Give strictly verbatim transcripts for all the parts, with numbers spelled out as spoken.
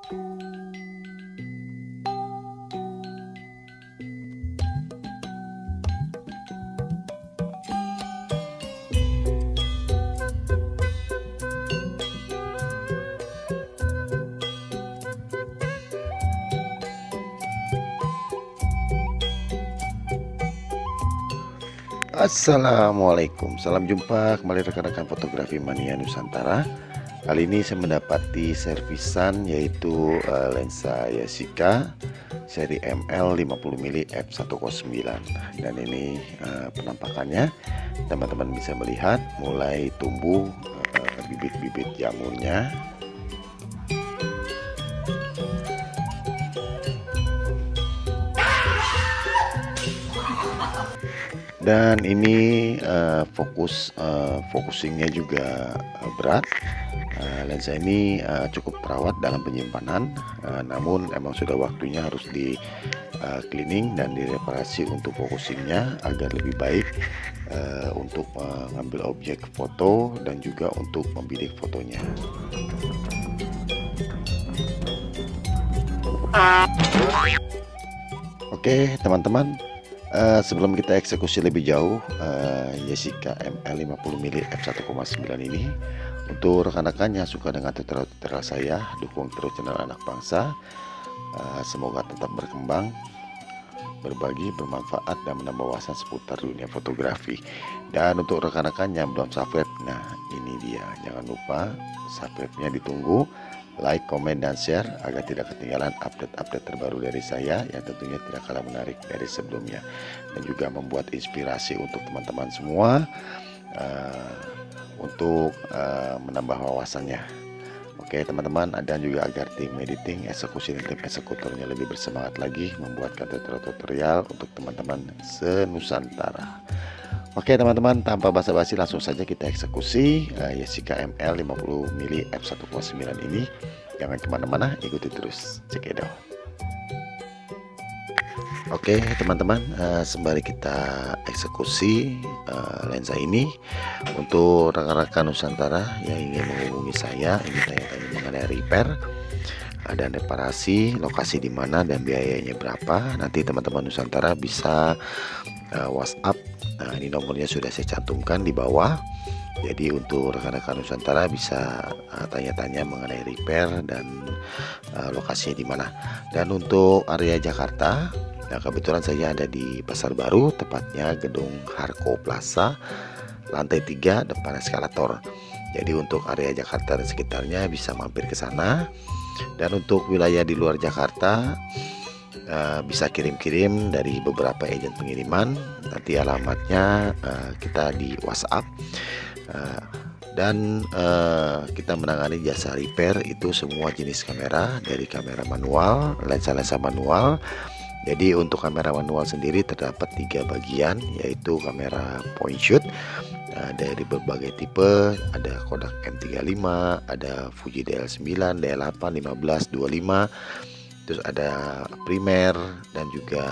Assalamualaikum, salam jumpa kembali rekan-rekan fotografi mania Nusantara. Kali ini saya mendapati servisan yaitu uh, lensa Yashica seri M L lima puluh milimeter f seratus sembilan. Dan ini uh, penampakannya, teman-teman bisa melihat mulai tumbuh bibit-bibit uh, jamurnya. Dan ini uh, fokus uh, focusingnya juga uh, berat. Uh, lensa ini uh, cukup perawat dalam penyimpanan, uh, namun emang sudah waktunya harus di uh, cleaning dan direparasi untuk focusingnya agar lebih baik uh, untuk mengambil uh, objek foto dan juga untuk membidik fotonya. Oke teman-teman, Uh, sebelum kita eksekusi lebih jauh uh, Yashica M L lima puluh milimeter f satu koma sembilan ini, untuk rekan-rekan yang suka dengan tutorial saya, dukung terus channel Anak Bangsa. Uh, semoga tetap berkembang, berbagi, bermanfaat, dan menambah wawasan seputar dunia fotografi. Dan untuk rekan-rekan yang belum subscribe, nah ini dia, jangan lupa subscribe-nya ditunggu, like, komen, dan share agar tidak ketinggalan update-update terbaru dari saya yang tentunya tidak kalah menarik dari sebelumnya, dan juga membuat inspirasi untuk teman-teman semua uh, untuk uh, menambah wawasannya. Oke teman-teman, dan juga agar tim editing, eksekusi, dan tim eksekutornya lebih bersemangat lagi membuatkan tutorial untuk teman-teman se-Nusantara. Oke teman-teman, tanpa basa-basi langsung saja kita eksekusi uh, Yashica M L lima puluh milimeter f satu koma sembilan ini. Jangan kemana-mana, ikuti terus, check it out. Oke teman-teman, uh, sembari kita eksekusi uh, lensa ini, untuk rekan-rekan Nusantara yang ingin menghubungi saya, ingin tanya-tanya mengenai repair dan reparasi, lokasi di mana dan biayanya berapa, nanti teman-teman Nusantara bisa uh, WhatsApp. Nah, ini nomornya sudah saya cantumkan di bawah. Jadi untuk rekan-rekan Nusantara bisa tanya-tanya uh, mengenai repair dan uh, lokasinya di mana. Dan untuk area Jakarta, nah kebetulan saya ada di Pasar Baru, tepatnya Gedung Harko Plaza, lantai tiga, depan eskalator. Jadi untuk area Jakarta dan sekitarnya bisa mampir ke sana. Dan untuk wilayah di luar Jakarta, Uh, bisa kirim-kirim dari beberapa agen pengiriman. Nanti alamatnya uh, kita di WhatsApp, uh, dan uh, kita menangani jasa repair itu semua jenis kamera, dari kamera manual, lensa-lensa manual. Jadi untuk kamera manual sendiri terdapat tiga bagian, yaitu kamera point shoot uh, dari berbagai tipe, ada Kodak M tiga puluh lima, ada Fuji D L sembilan, D L delapan, lima belas, dua puluh lima, terus ada primer, dan juga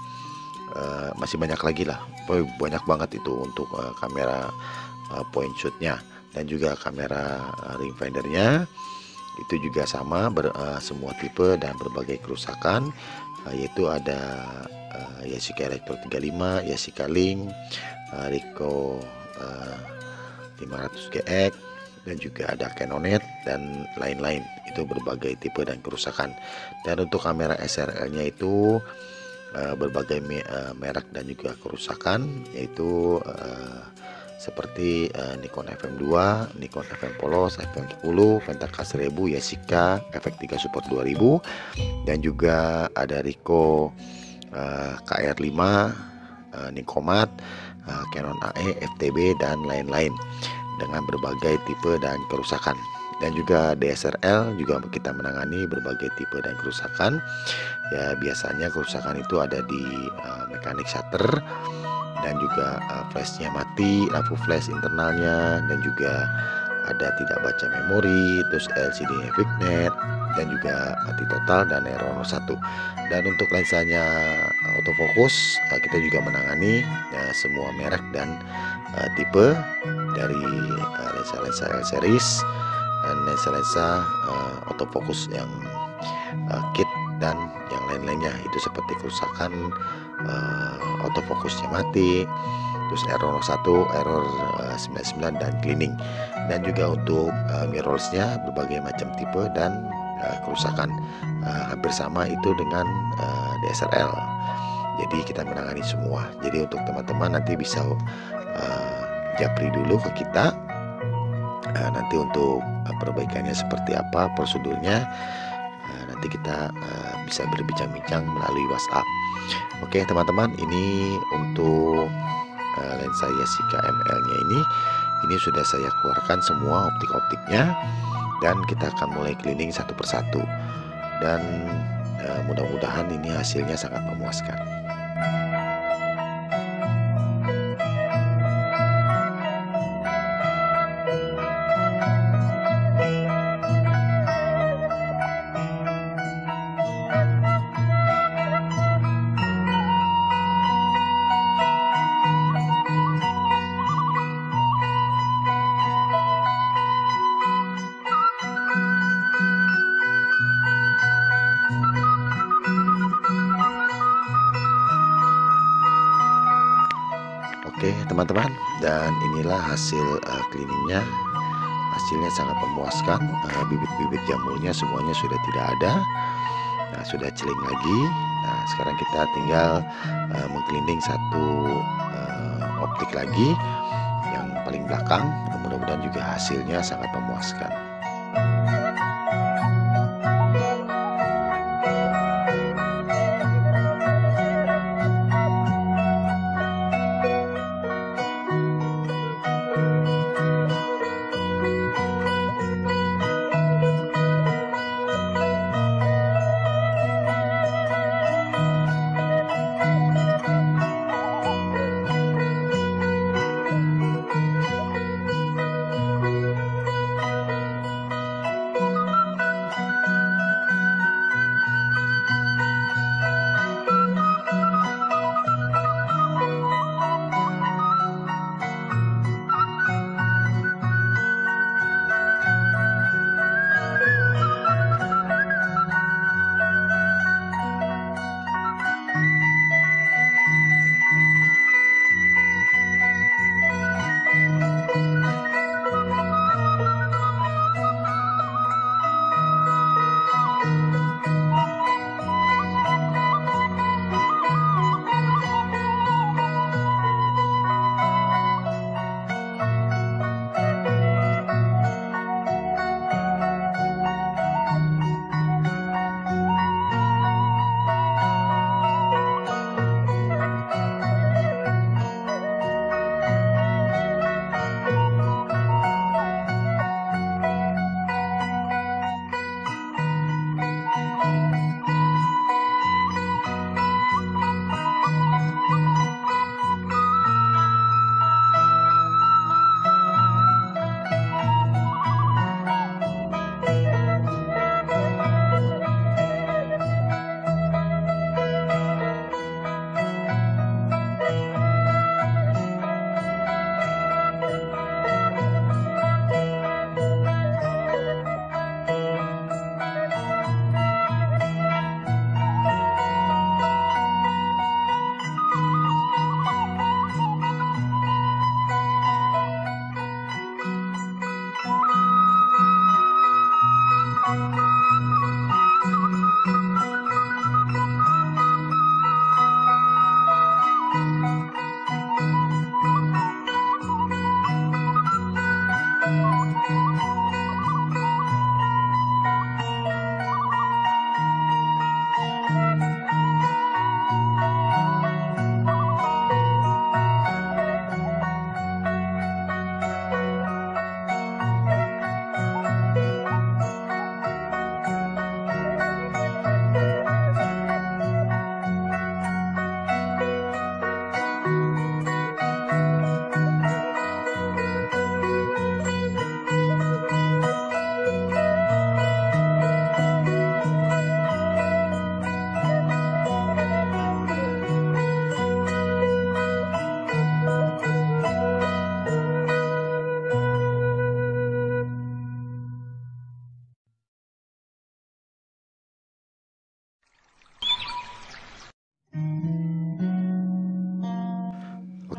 uh, masih banyak lagi lah, banyak banget itu untuk uh, kamera uh, point shootnya. Dan juga kamera uh, ringfindernya itu juga sama, ber, uh, semua tipe dan berbagai kerusakan, uh, yaitu ada uh, Yashica Electro tiga puluh lima, Yashica Link, uh, Ricoh uh, lima ratus G X, dan juga ada Canonet dan lain-lain, itu berbagai tipe dan kerusakan. Dan untuk kamera S R L-nya itu uh, berbagai me uh, merek dan juga kerusakan, yaitu uh, seperti uh, Nikon F M dua, Nikon F M Polos, F M sepuluh, Pentax seribu, Yashica Efek tiga Support dua ribu, dan juga ada Ricoh uh, K R lima, uh, Nikomat, uh, Canon A E, F T B, dan lain-lain dengan berbagai tipe dan kerusakan. Dan juga D S R L juga kita menangani berbagai tipe dan kerusakan. Ya biasanya kerusakan itu ada di uh, mekanik shutter, dan juga uh, flashnya mati, lampu flash internalnya, dan juga ada tidak baca memori, terus L C D-nya Vicnet, dan juga mati total dan error satu. Dan untuk lensanya autofocus, uh, kita juga menangani uh, semua merek dan uh, tipe, dari lensa-lensa uh, L series dan lensa-lensa uh, autofocus yang uh, kit dan yang lain-lainnya, itu seperti kerusakan uh, autofokusnya mati, terus error satu, error uh, sembilan puluh sembilan, dan cleaning. Dan juga untuk uh, mirrorsnya berbagai macam tipe dan uh, kerusakan, uh, hampir sama itu dengan uh, D S R L. Jadi kita menangani semua. Jadi untuk teman-teman nanti bisa uh, japri dulu ke kita, uh, nanti untuk uh, perbaikannya seperti apa prosedurnya, uh, nanti kita uh, bisa berbincang-bincang melalui WhatsApp. Oke teman-teman, ini untuk uh, lensa Yashica M L-nya ini, ini sudah saya keluarkan semua optik-optiknya, dan kita akan mulai cleaning satu persatu. Dan uh, mudah-mudahan ini hasilnya sangat memuaskan. Oke teman-teman, dan inilah hasil uh, cleaningnya. Hasilnya sangat memuaskan. uh, Bibit-bibit jamurnya semuanya sudah tidak ada. Nah, sudah celing lagi. Nah, sekarang kita tinggal uh, mengcleaning satu uh, optik lagi, yang paling belakang. Mudah-mudahan juga hasilnya sangat memuaskan.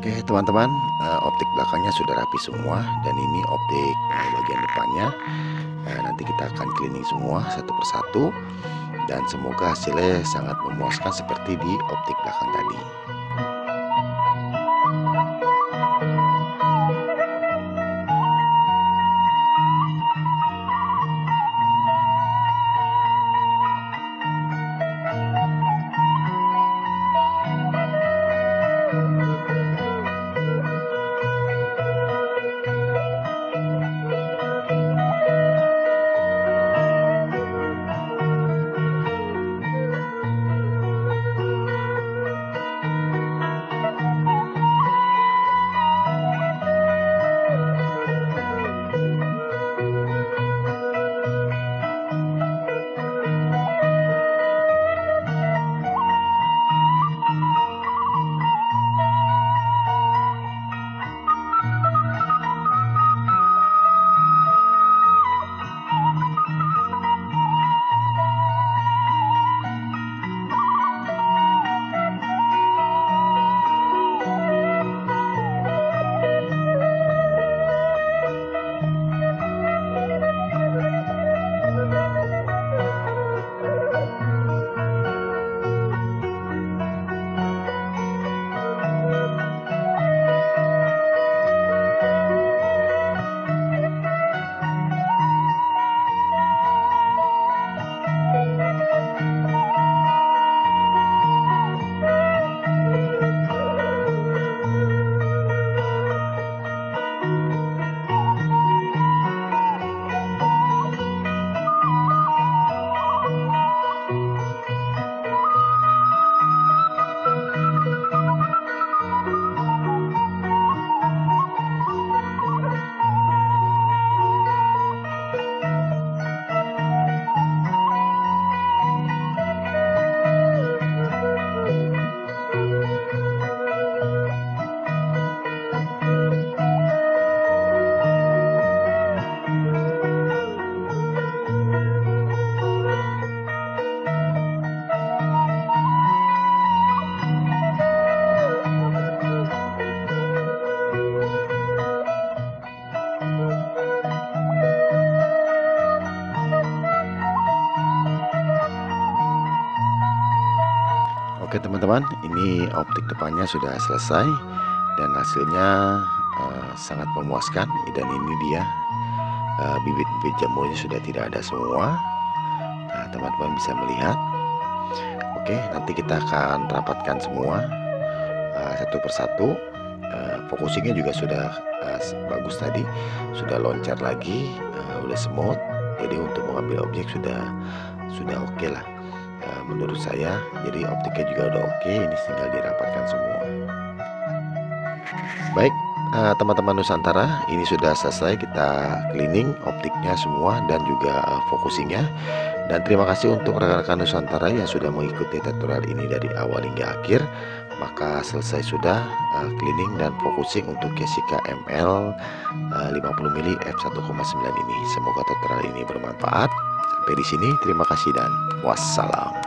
Oke teman-teman, eee, optik belakangnya sudah rapi semua dan ini optik, eee, bagian depannya. Eee, nanti kita akan cleaning semua satu persatu dan semoga hasilnya sangat memuaskan seperti di optik belakang tadi. Oke teman-teman, ini optik depannya sudah selesai dan hasilnya uh, sangat memuaskan. Dan ini dia, uh, bibit-bibit jamurnya sudah tidak ada semua. Nah teman-teman bisa melihat. Oke, nanti kita akan rapatkan semua uh, satu persatu. Uh, focusingnya juga sudah uh, bagus tadi, sudah loncat lagi, uh, udah smooth. Jadi untuk mengambil objek sudah sudah oke okay lah. Uh, menurut saya, jadi optiknya juga udah oke, okay, ini tinggal dirapatkan semua. Baik, teman-teman uh, Nusantara, ini sudah selesai kita cleaning optiknya semua dan juga uh, focusingnya. Dan terima kasih untuk rekan-rekan Nusantara yang sudah mengikuti tutorial ini dari awal hingga akhir. Maka selesai sudah uh, cleaning dan focusing untuk Yashica M L uh, lima puluh mili f satu koma sembilan ini. Semoga tutorial ini bermanfaat. Sampai di sini, terima kasih dan wassalam.